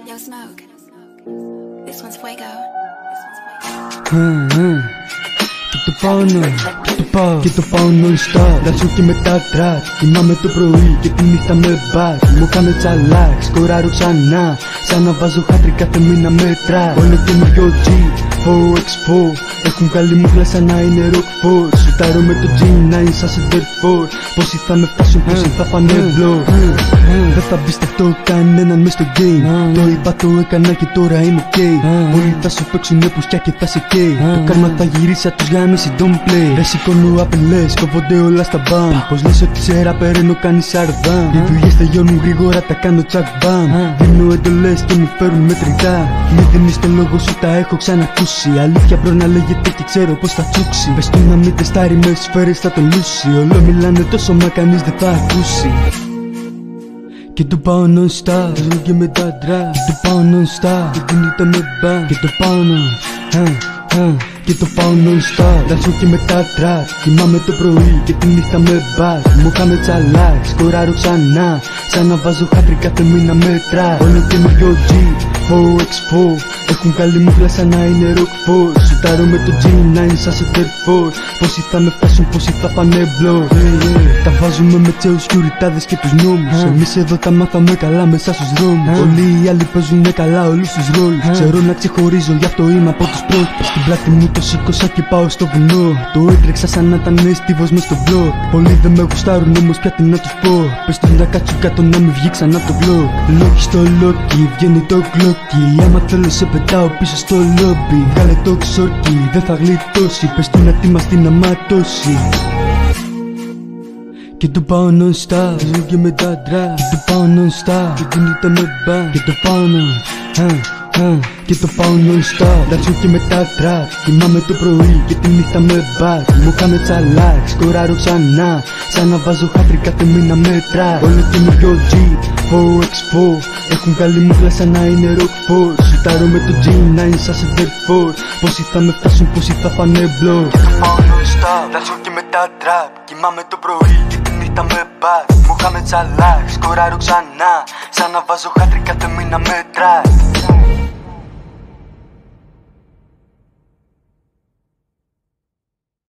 Yo, Smoke. This one's Fuego. Και το πάω non-stop. Δάσου και μετά τρακ. Κοιμάμαι το πρωί και τη νύχτα με μπακ. Μου κάνε τσαλάκ, σκοράρω ξανά. Σαν να βάζω χάτρι κάθε μήνα με τρακ. Όλο καινούριο G, 4x4. Έχουν καλή μούχλα σαν να είναι rock 4. Σουτάρω με το G9 σαν Center 4. Πόσοι θα με φτάσουν, πόσοι θα φάνε blow. Δεν θα εμπιστευτώ κανέναν μες στο game. Το είπα, το έκανα και τώρα είμαι ok. Πολλοί θα σου παίξουνε πουσκιά και θα σε καίει. Το κάρμα θα γυρίσει, τους γάμισει, don't play. Δεν σηκώνω απειλές, κόβονται όλα στα μπαμ. Πως λες ότι σε ράπερ ενώ κάνεις αρδάμ. Οι δουλειές τελειώνουν γρήγορα, τα κάνω τσακ μπαμ. Δίνω εντολές και μου φέρουν μετρητά. Μη δίνεις το λόγο σου, τα έχω ξανακούσει. Αλήθεια μπρο να λέγεται και ξέρω πως θα τσούξει. Πες του να μην τεστάρει με σφαίρες, θα το λούσει. Όλο μιλάνε τόσο μα κανείς δεν θα ακούσει. Και το πάω non-stop, ζω και με τα τρακ. Και το πάω non-stop, και την νύχτα με μπαμ. Και το πάω και το πάω non-stop. Δάσω και με τα τρακ. Κοιμάμαι το πρωί και τη νύχτα με μπακ. Μου κάνε τσαλάκ, σκοράρω ξανά. Σαν να βάζω χάτρι κάθε μήνα με τρακ. Όλο καινούριο G, 4x4. Έχουν καλή μούχλα σαν να είναι rock 4. Σουτάρω με το G9 σαν Center 4. Πόσοι θα με φτάσουν, πόσοι θα πάνε blow. Τα βάζουμε με τσέους, κιουριτάδες και τους νόμους. Εμείς εδώ τα μάθαμε καλά μέσα στους δρόμους. Όλοι οι άλλοι παίζουνε καλά όλους τους ρόλους. Ξέρω να ξεχωρίζω, γι' αυτό είμαι από τους πρώτους. Στην πλάτη μου το σήκωσα και πάω στο βουνό. Το έτρεξα σαν να ήταν στίβος μες στο μπλοκ. Πολλοί δεν με γουστάρουν όμως πια τι να τους πω. Πες τους να κάτσουν κάτω να μην βγει ξανά το μπλοκ. Λόγι στο λόκι, βγαίνει το κλόκι. Άμα θέλω σε πετάω πίσω στο λόμπι. Βγάλε το ξόρκι, δεν θα γλιτώσει. Πες του να ετοιμαστεί να ματώσει. Και το πάω non-stop, ζω και με τα τρακ. Και το πάω non-stop, και την νύχτα με μπαμ. Και το πάω και το πάω non-stop. Δάσω και με τα τρακ. Κοιμάμαι το πρωί και τη νύχτα με μπακ. Μου κάνε τσαλάκ, σκοράρω ξανά. Σαν να βάζω χάτρι κάθε μήνα με τρακ. Όλο καινούριο G, 4x4. Έχουν καλή μούχλα σαν να είναι rock 4. Σουτάρω με το G9 σαν Center 4. Πόσοι θα με φτάσουν, πόσοι θα φάνε blow. Και το πάω non-stop, δάσω και με τα τρακ. Κοιμάμαι το πρωί και τη νύχτα με μπακ. Μου κάνε τσαλάκ, σκοράρω ξανά. Σαν να βάζω χάτρι κάθε μήνα με τρακ.